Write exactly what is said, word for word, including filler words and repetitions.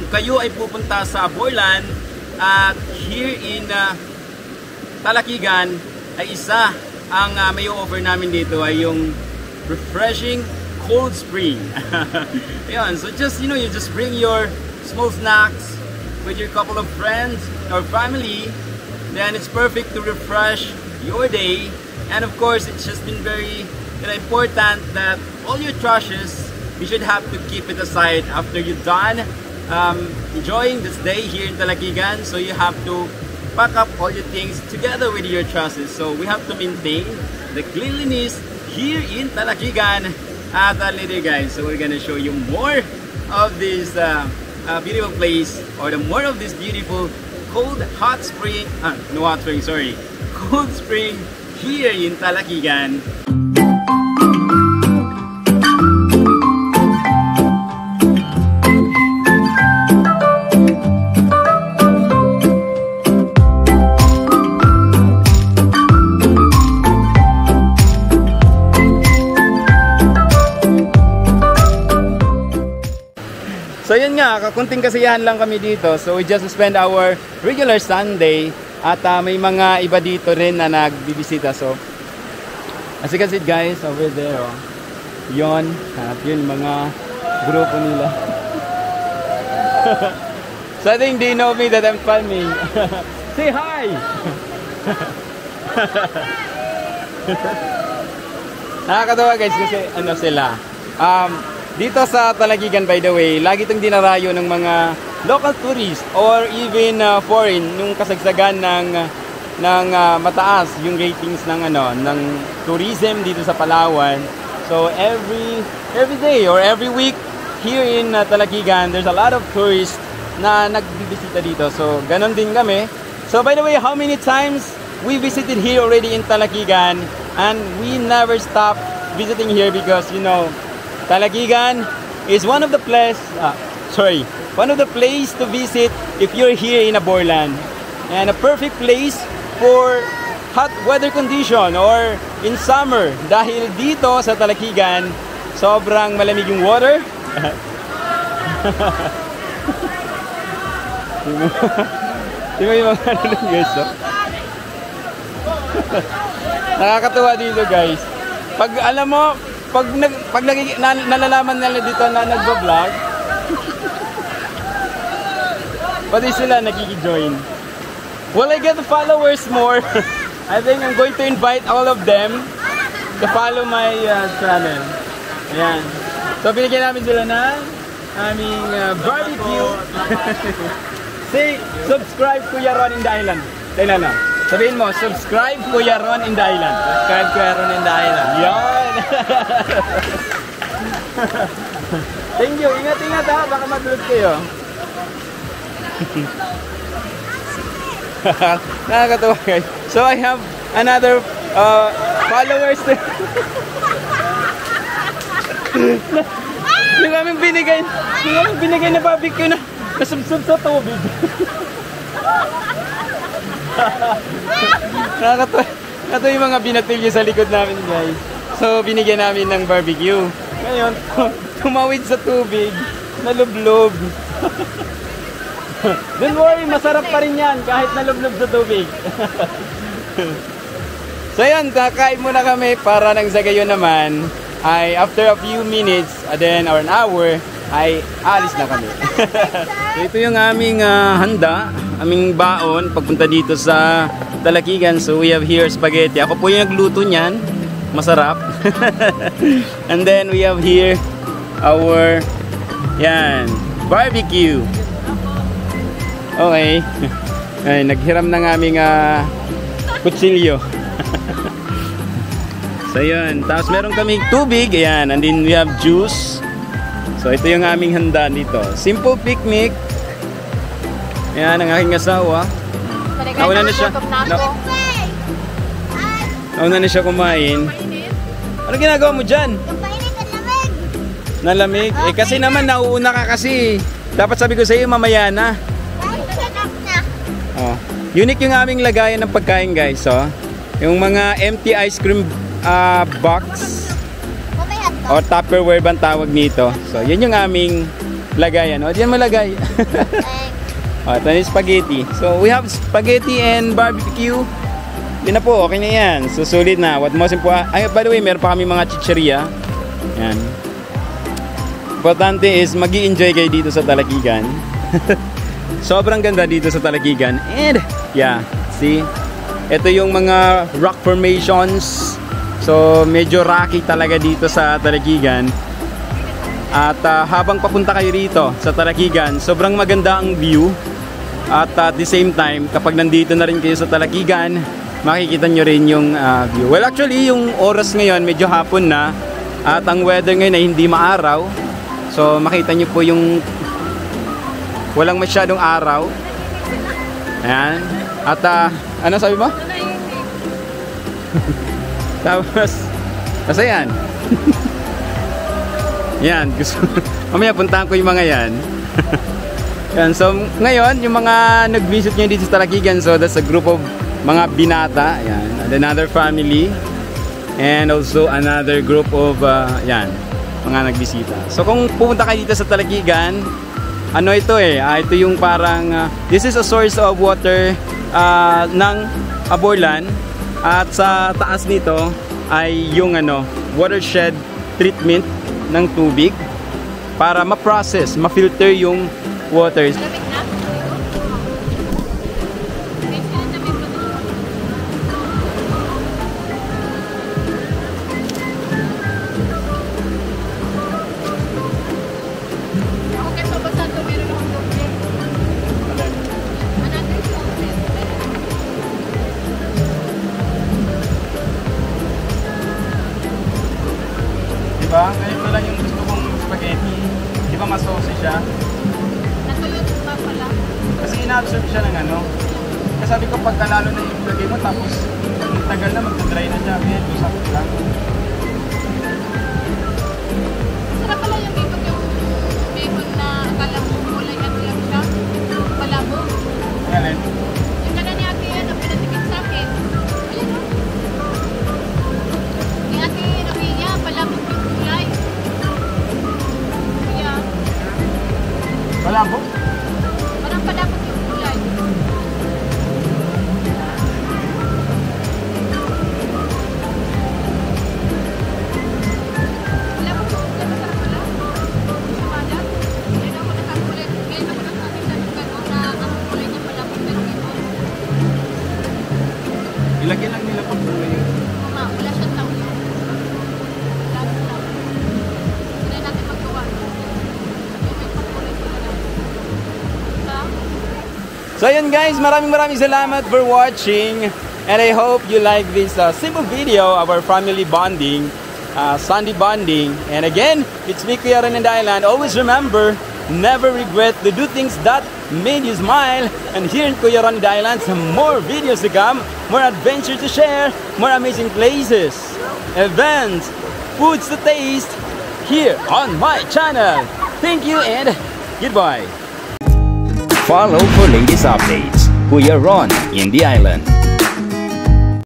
kayo ay pupunta sa Borlan at here in uh, Talakigan ay isa ang uh, may offer namin dito ay yung refreshing cold spring. Ayan, so just you know you just bring your small snacks with your couple of friends or family, then it's perfect to refresh your day. And of course, it's just been very you know, important that all your trashes, you should have to keep it aside after you're done um, enjoying this day here in Talakigan. So you have to pack up all your things together with your trashes. So we have to maintain the cleanliness here in Talakigan at uh, later, guys. So we're gonna show you more of this uh, uh, beautiful place, or the more of this beautiful cold hot spring. Uh, no hot spring, sorry, cold spring here in Talakigan. So yun nga, kakunting kasiyahan lang kami dito. So we just spend our regular Sunday. At uh, may mga iba dito rin na nagbibisita. So as you can see guys, over there oh, yun, at yun mga grupo nila. So I think they know me that I'm filming. Say hi! Nakakatawa guys kasi ano sila um, dito sa Talakigan, by the way, lagi itong dinarayo ng mga local tourists or even uh, foreign, yung kasagsagan ng ng uh, mataas yung ratings ng ano ng tourism dito sa Palawan. So every every day or every week here in uh, Talakigan, there's a lot of tourists na nagbibisita dito. So ganon din kami. So by the way, how many times we visited here already in Talakigan, and we never stop visiting here because you know Talakigan is one of the place, uh, sorry, one of the place to visit if you're here in a Borlan, and a perfect place for hot weather condition or in summer dahil dito sa Talakigan sobrang malamig yung water. Di ba yung mga ano guys? So? Nakakatuwa dito guys. Pag alam mo, Pag, nag, pag nag, na, nalalaman nila dito na nagbo-vlog, pati sila nagki-join. Will I get the followers more? I think I'm going to invite all of them to follow my uh, channel. Ayan. So binigyan namin sila ng aming uh, barbecue. Say, subscribe Kuya Ron in the Island. Dahil na. Sabihin mo, subscribe Kuya Ron in the Island. Subscribe Kuya Ron in the Island. Yan! Thank you. Ingat-ingat ha. Baka matulog kayo. Nakakatawa guys. So I have another uh, followers. Yung aming binigay, yung aming binigay na barbecue na nasubsob sa tubig. Nakakatawa. Ito yung mga binatilyo sa likod namin guys. So binigyan namin ng barbecue. Ngayon, tumawid sa tubig, nalublob. Don't worry, masarap pa rin yan kahit nalublob sa tubig. So yan, kakain muna kami para nang sa gayon naman ay after a few minutes, and then or an hour, ay alis na kami. So ito yung aming uh, handa, aming baon pagpunta dito sa Talakigan. So we have here spaghetti. Ako po yung nagluto niyan. Masarap. And then we have here our yan, barbecue. Okay. Ay, naghiram ng aming uh, kutsilyo. So yun. Tapos meron kaming tubig. Ayan. And then we have juice. So ito yung aming handa dito. Simple picnic. Ayan ang aking asawa. Nauna na siya. Na, nauna na siya kumain. Ano ginagawa mo dyan? Nalamig? Eh kasi naman nauuna ka kasi. Dapat sabi ko sa iyo mamaya na. Oh. Unique yung aming lagayan ng pagkain guys. Oh. Yung mga empty ice cream uh, box. O Tupperware bang tawag nito. So yun yung aming lagayan. O, diyan mo lagay. O, ito yung spaghetti. So, we have spaghetti and barbecue. Yun na po, okay na yan. Susulit na. What most important, ay, by the way, meron pa kami mga chicheria. Yan. Importante is, magi-enjoy kayo dito sa Talakigan. Sobrang ganda dito sa Talakigan. And, yeah, see? Ito yung mga rock formations. So, medyo rocky talaga dito sa Talakigan. At uh, habang papunta kayo rito sa Talakigan, sobrang maganda ang view. At uh, at the same time, kapag nandito na rin kayo sa Talakigan, makikita nyo rin yung uh, view. Well, actually, yung oras ngayon, medyo hapon na. At ang weather ngayon ay hindi maaraw. So, makita nyo po yung walang masyadong araw. Ayan. At uh, ano sabi mo? Tapos, kasi yan. Yan. Gusto, mamaya puntahan ko yung mga yan. Yan. So, ngayon, yung mga nag-visit nyo dito sa Talakigan, so that's a group of mga binata. Yan. And another family. And also another group of, uh, yan, mga nagbisita. So, kung pupunta kayo dito sa Talakigan, ano ito eh, uh, ito yung parang, uh, this is a source of water uh, ng Aborlan. At sa taas nito ay yung ano, watershed treatment ng tubig para ma-process, ma-filter yung waters. Diba? Ganito lang yung gusto kong spaghetti. Di ba masauce siya? Natulog pa pala. Kasi ina-absorb siya ng ano. Kasi sabi ko pagka lalo na yung lagay mo tapos ang tagal na magdadry na siya. Kaya ito sakit lang. Sarap pala yung bacon yung bacon na akala mo kulay ano lang siya. Palabo. Ganun. Yung kanya ni ate yan ang pinatikit sa akin. Ayan o. Ni ate Rafinia, palabo yung kulay. Kaya, Wala po? parang palabo yung kulay. Palabo yung kulay, masarap pala. Sumada. Ngayon ako nakakulit. Ngayon ako nakakita ng gano'n na ang kulay niya palabo pero ito. Ilagyan lang nila pag kulay yun. Mama, wala siyang tao yun. Wala siyang tao. Hindi natin magawa. Yung may pakulay talaga. Diba? So yun guys, maraming maraming salamat for watching. And I hope you like this uh, simple video of our family bonding, uh, Sunday bonding. And again, it's me, Kuya Ron and Island. Always remember, never regret to do things that made you smile. And here in Kuya Ron and Island, some more videos to come, more adventures to share, more amazing places, events, foods to taste, here on my channel. Thank you and goodbye. Follow for latest updates. Kuya Ron in the Island.